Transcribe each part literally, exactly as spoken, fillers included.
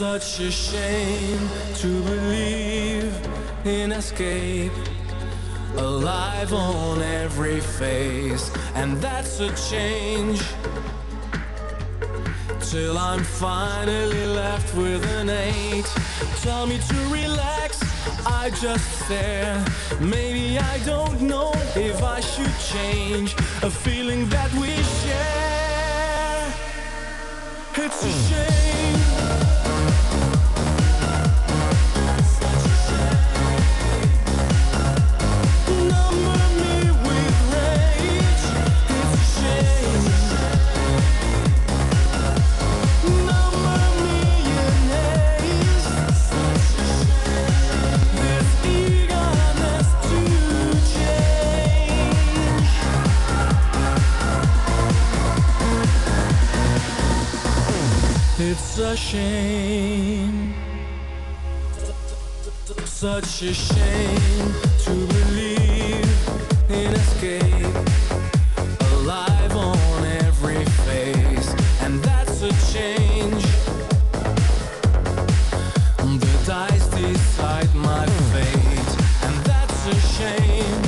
Such a shame to believe in escape, alive on every face, and that's a change. Till I'm finally left with an eight. Tell me to relax, I just stare. Maybe I don't know if I should change a feeling that we share. It's a shame. It's a shame, such a shame to believe in escape, alive on every face, and that's a change. The dice decide my fate, and that's a shame.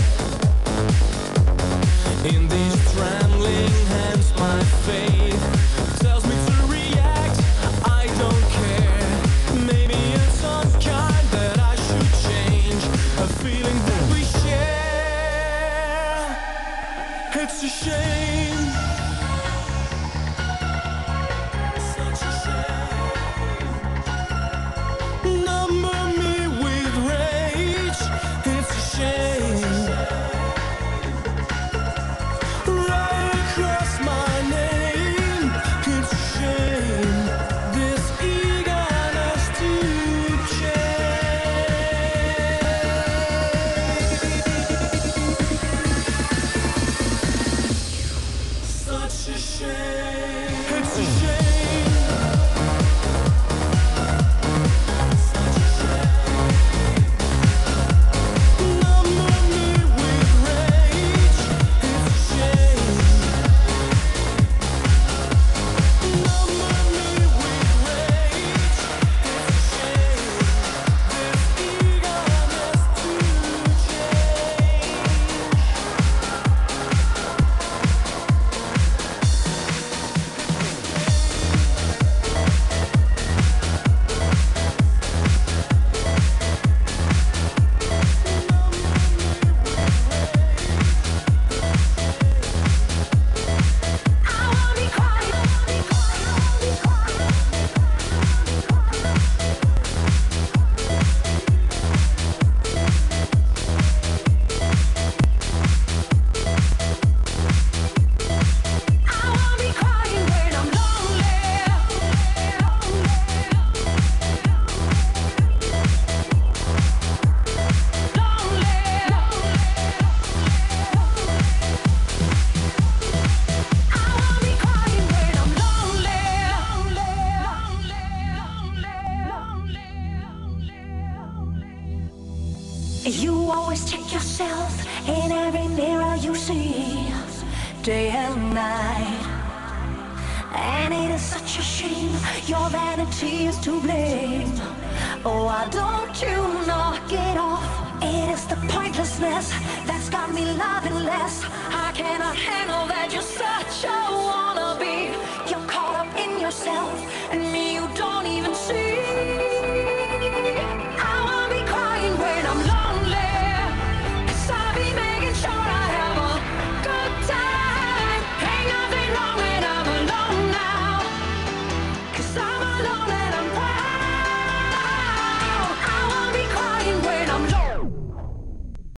In these trembling hands, my faith tells me to react. I don't care. Maybe it's unkind that I should change a feeling that we share. It's a shame. Such a shame. Number me with rage. It's a shame. Right across my name. It's a shame. This eagerness to change. Such a shame. It's a shame. Such a shame. Number me with rage. It's a shame. Number me with rage. It's a shame. This eagerness to change. You always check yourself in every mirror you see, day and night. And it is such a shame, your vanity is to blame. Oh, why don't you knock it off? It is the pointlessness that's got me loving less. I cannot handle that you're such a one.